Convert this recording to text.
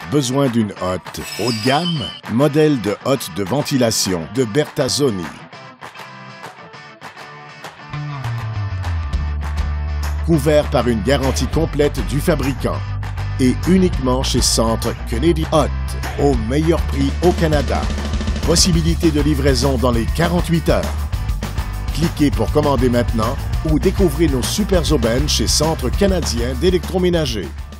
Besoin d'une hotte haut de gamme? Modèle de hotte de ventilation de Bertazzoni. Couvert par une garantie complète du fabricant. Et uniquement chez Centre Canadian Hot, au meilleur prix au Canada. Possibilité de livraison dans les 48 heures. Cliquez pour commander maintenant ou découvrez nos super aubaines chez Centre canadien d'électroménager.